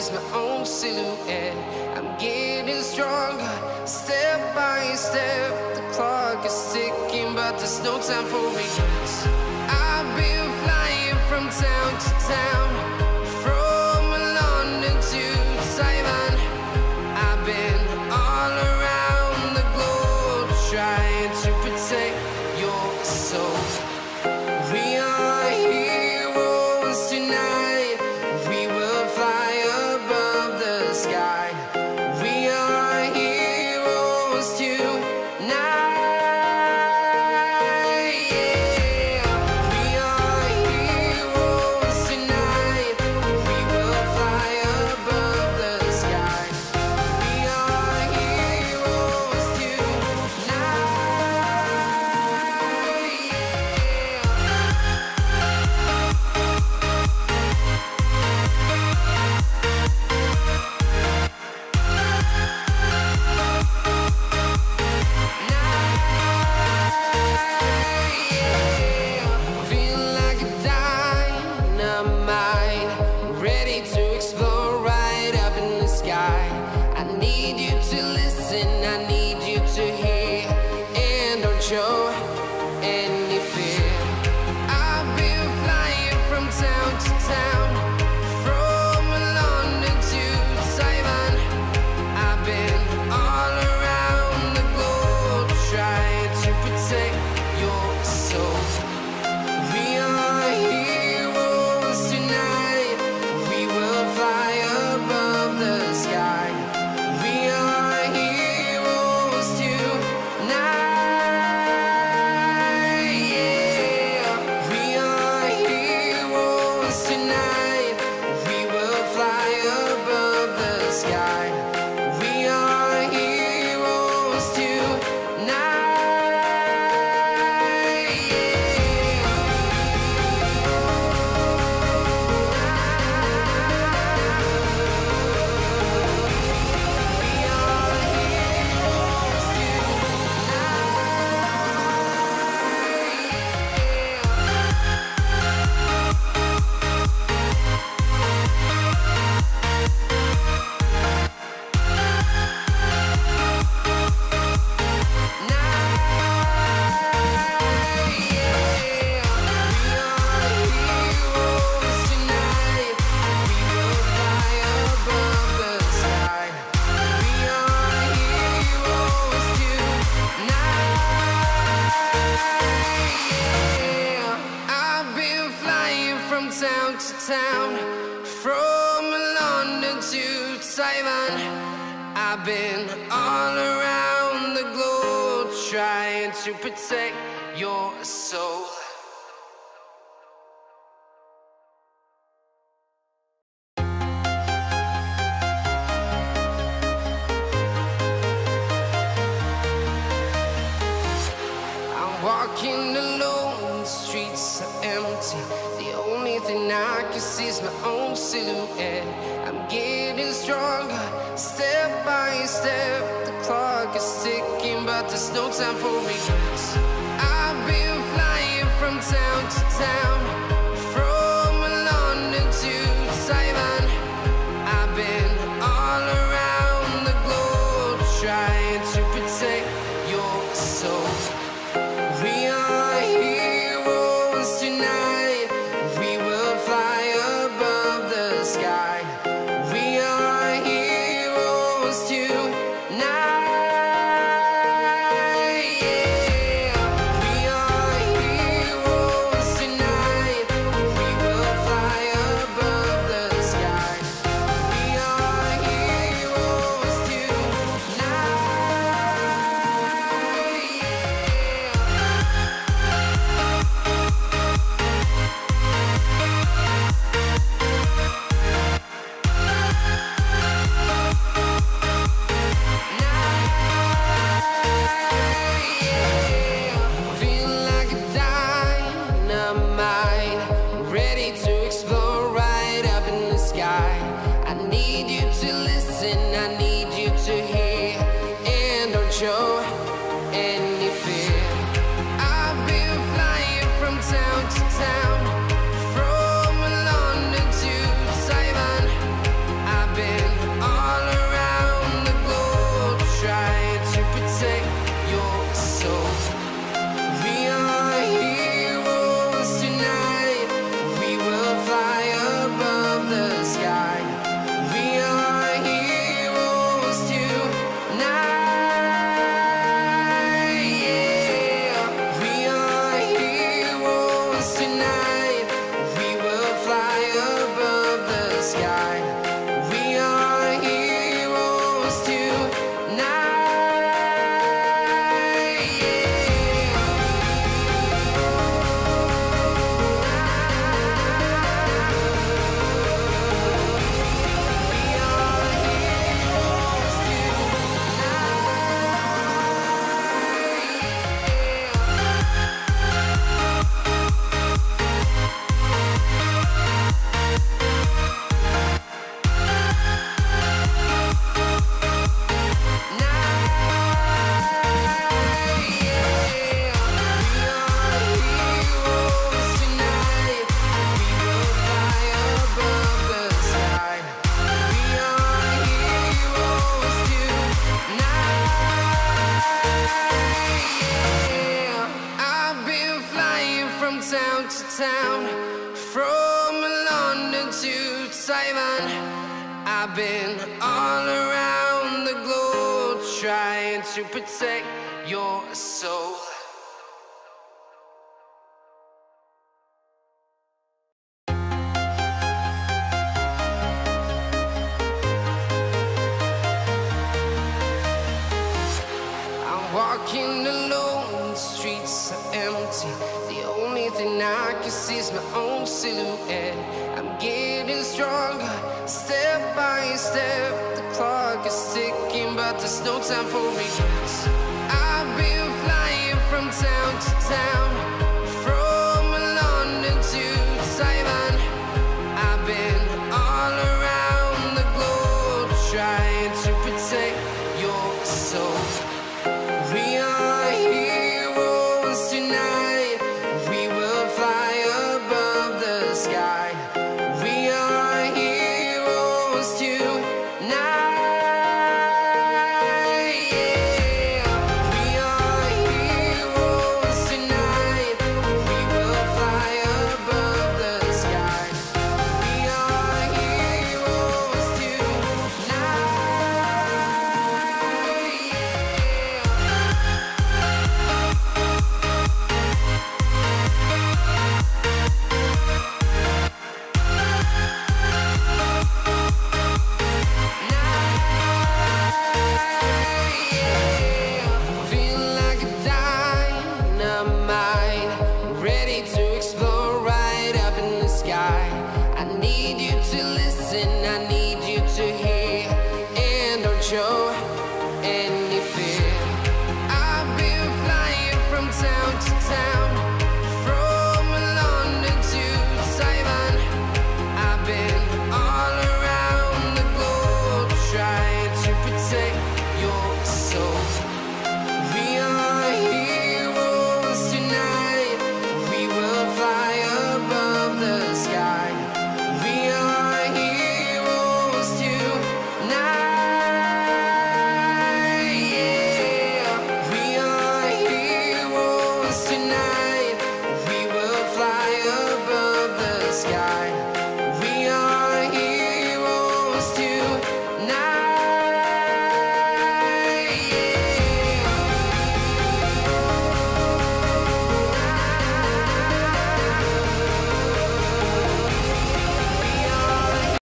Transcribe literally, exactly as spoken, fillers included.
see's my own silhouette. I'm getting stronger, step by step. The clock is ticking, but there's no time for regrets. I've been flying from town to town, from London to Taiwan. I've been all around the globe, trying to protect your soul. We are heroes tonight. We will fly above the sky. We are heroes tonight. Any fear. I've been flying from town to town, from London to Taiwan. I've been all around the globe, trying to protect your soul. We are heroes tonight. We will fly above the sky. We are heroes tonight. Town to town, from London to Taiwan. I've been all around the globe, trying to protect your soul. I'm walking alone, the streets are empty. The only thing I can see is my own silhouette. I'm getting stronger, step by step. The clock is ticking, but there's no time for regrets. I've been flying from town to town, from London to Taiwan. I've been all around the globe, trying to protect your soul. We are heroes tonight. We will fly above the sky. We are heroes tonight. Yeah. We are heroes tonight. town, from London to Taiwan. I've been all around the globe trying to protect your soul. Walking alone, the streets are empty. The only thing I can see is my own silhouette. I'm getting stronger, step by step. The clock is ticking, but there's no time for regrets. I've been flying from town to town, from London to Taiwan. I've been all around the globe trying to protect your soul.